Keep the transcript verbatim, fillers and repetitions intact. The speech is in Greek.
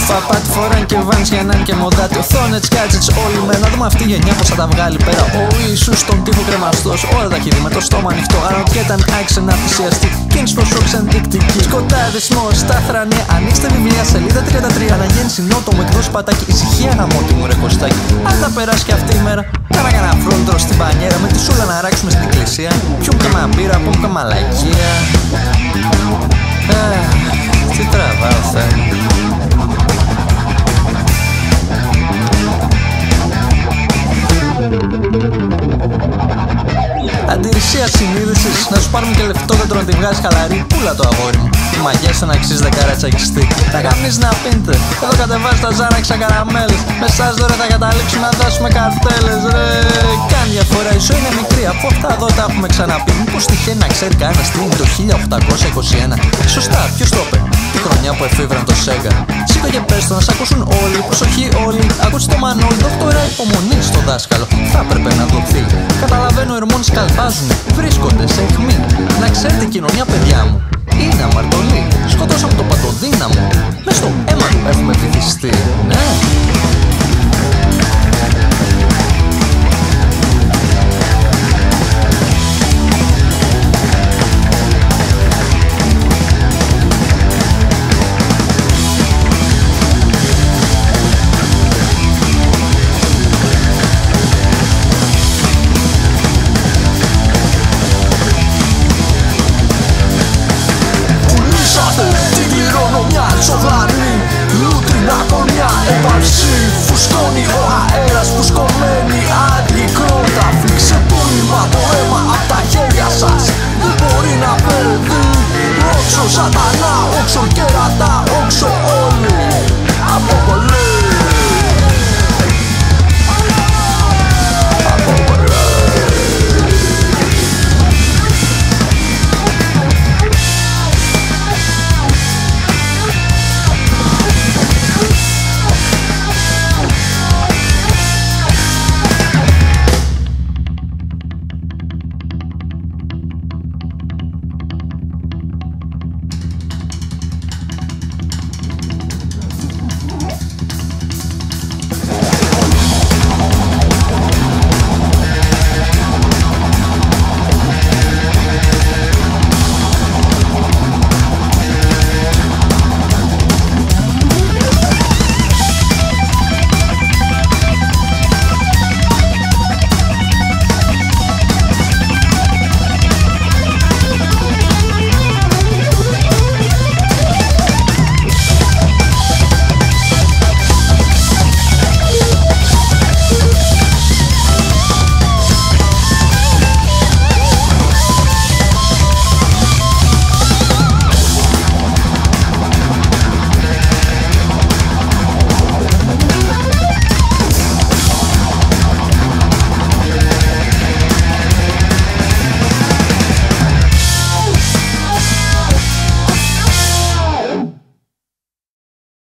Παπάτι φοράνε και βάνεις για να είναι και μοδάτι. Οθόνες, gadgets, όλοι με να δούμε αυτή η γενιά πως θα τα βγάλει πέρα. Ο Ιησούς στον τοίχο κρεμαστός, όλα τα χείδη με το στόμα ανοιχτό. Αναρωτιέται αν άξιζε να θυσιαστεί. Kings for shocks ενδεικτική. Σκοτάδισμο στα θρανία. Ανοίξτε βιβλία σελίδα τριάντα τρία. Να γίνει συνότο με εκδόσει πατάκι. Ησυχία γαμώτη μου ρε Κωστάκι. Αν θα περάσει και αυτή η μέρα. Κάνα κανένα φρόντρο στην πανιέρα. Με τη σούλα να ράξουμε στην εκκλησία. Πιούμε καμά μπύρα, πούμε καμά λαϊκία. Αχ, τι τραβάω θα. Αντιρρησία συνείδησης. Να σου πάρουμε και λεφτόδεντρο να τη βγάζει χαλαρή. Πούλα το αγόρι μου. Η μαγιά σου να αξίζει δεκάρα τσακιστή. Τα καμνείς να πίνετε. Εδώ κατεβάζει τα ζάραξα καραμέλες. Με εσάς τώρα θα καταλήξουμε να δώσουμε καρτέλες. Ρε, κάνει διαφορά. Η ζωή είναι μικρή. Από αυτά εδώ τα έχουμε ξαναπεί. Μήπως τυχαίνει να ξέρει κανένας τι είναι το χίλια οκτακόσια είκοσι ένα. Σωστά, ποιος το είπε. Τη χρονιά που εφήβραν το Σέγγα. Σήκω και πες το να σ' ακούσουν όλοι. Προσοχή όλοι. Ακούσε το Μανώλη. Δόκτωρα υπομονή στο δάσκαλο. Θα έπρεπε να δοθεί. Καταλαβαίνω οι ορμόνες καλπάζουν. Βρίσκονται σε αιχμή. Να ξέρετε, η κοινωνία, παιδιά μου, είναι αμαρτωλή. Σκοτώσαμε το παντοδύναμο. Μες στο αίμα του έχουμε βυθιστεί. Ναι. Ζωγανή, λούτρινα κορμιά, έπαρση. Φουσκώνει ο αέρας, φουσκωμένη αντικρότα. Φλήξε πόνιμα το αίμα απ' τα χέρια σας. Δεν μπορεί να περδεί. Όξο σατανά, όξο κερατά, όξο